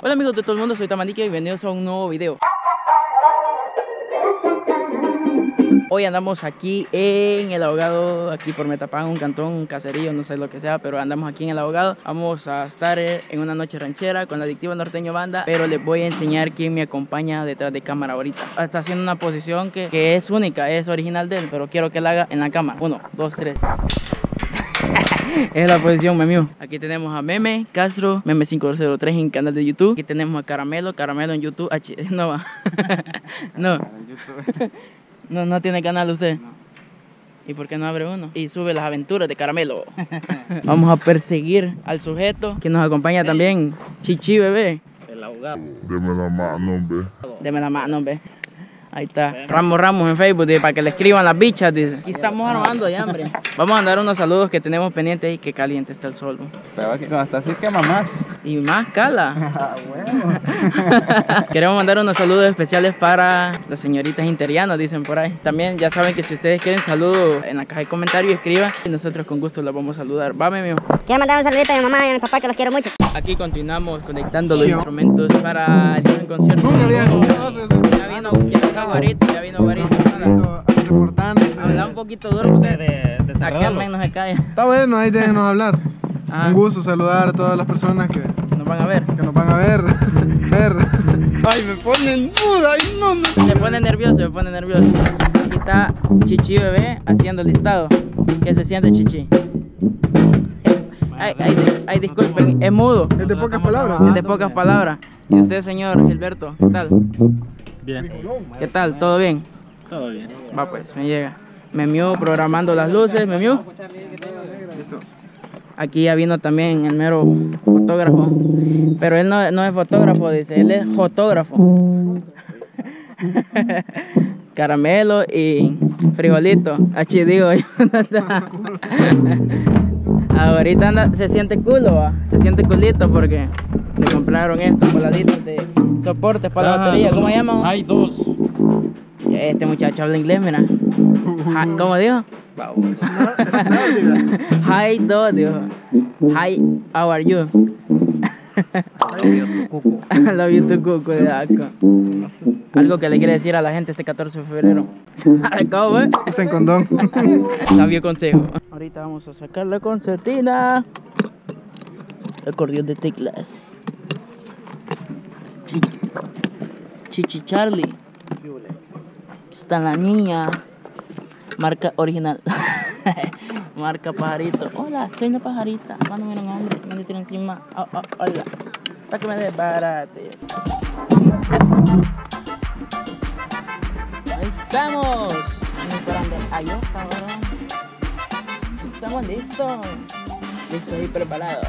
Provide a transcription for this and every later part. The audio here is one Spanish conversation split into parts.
Hola amigos de todo el mundo, soy Tamanique y bienvenidos a un nuevo video. Hoy andamos aquí en El Ahogado, aquí por Metapán, un cantón, un caserío, no sé lo que sea, pero andamos aquí en El Ahogado. Vamos a estar en una noche ranchera con la Adictiva Norteño Banda, pero les voy a enseñar quién me acompaña detrás de cámara ahorita. Está haciendo una posición que es única, es original de él, pero quiero que la haga en la cama. 1, 2, 3. Es la posición, Memio. Aquí tenemos a Meme Castro, Meme 503 en canal de YouTube. Aquí tenemos a Caramelo, Caramelo en YouTube. No va. No tiene canal usted. No. ¿Y por qué no abre uno? Y sube las aventuras de Caramelo. Vamos a perseguir al sujeto que nos acompaña también, Chichi Bebé. El ahogado. Deme la mano, hombre. Deme la mano, hombre. Ahí está. Ramos en Facebook, dice, para que le escriban las bichas, dice. Aquí estamos armando ya, hombre. Vamos a mandar unos saludos que tenemos pendientes y que caliente está el sol. Pero que cuando está así quema más. Y más cala. Ah, bueno. Queremos mandar unos saludos especiales para las señoritas interianas, dicen por ahí. También ya saben que si ustedes quieren saludos en la caja de comentarios, escriban y nosotros con gusto las vamos a saludar. Va, mío. Quiero mandar un saludito a mi mamá y a mi papá que los quiero mucho. Aquí continuamos conectando los instrumentos para el buen concierto. Nunca había escuchado eso. Ya vino Guarito. Habla un poquito duro usted. Aquí al menos se calla. Está bueno, ahí déjenos hablar. Ajá. Un gusto saludar a todas las personas que Nos van a ver. nos van a ver. Ay, me ponen duda, ay no. Se pone nervioso. Aquí está Chichi Bebé haciendo listado. ¿Qué se siente, Chichi? Ay, disculpen, es mudo. Es de pocas palabras. Es de pocas palabras. ¿Y usted, señor Gilberto, qué tal? Bien. ¿Qué tal? ¿Todo bien? Todo bien. Va pues, me llega. Memiu programando las luces, Memiu. Listo. Aquí ya vino también el mero fotógrafo. Pero él no es fotógrafo, dice, él es fotógrafo. Caramelo y frijolito. Así digo yo. Ahorita se siente culo, ¿va? Se siente culito porque le compraron estos voladitos de soportes para la batería. ¿Cómo se llaman? Hay dos. Este muchacho habla inglés, mira. ¿Cómo dijo? Hi, do, dijo. Hi, how are you? Love you too, cuco de asco. Algo que le quiere decir a la gente este 14 de febrero. ¿Cómo, eh? Usen condón. Sabio consejo. Ahorita vamos a sacar la concertina. Acordeón de teclas. Chichi Charlie. Aquí está la niña. Marca original. Marca pajarito. Hola, soy una pajarita. Cuando viene un hombre que me tira encima. Hola. Para que me desbarate. Ahí estamos. Ahí cabrón. Estamos listos. Listos y preparados.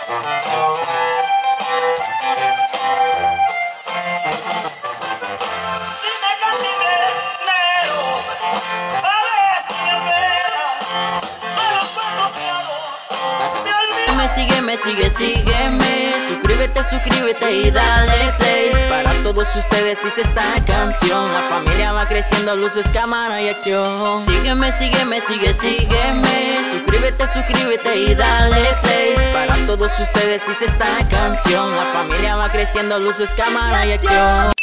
Sígueme, suscríbete y dale play. Para todos ustedes hice esta canción. La familia va creciendo, luces, cámara y acción. Sígueme, suscríbete y dale play. Para todos ustedes hice esta canción. La familia va creciendo, luces, cámara y acción.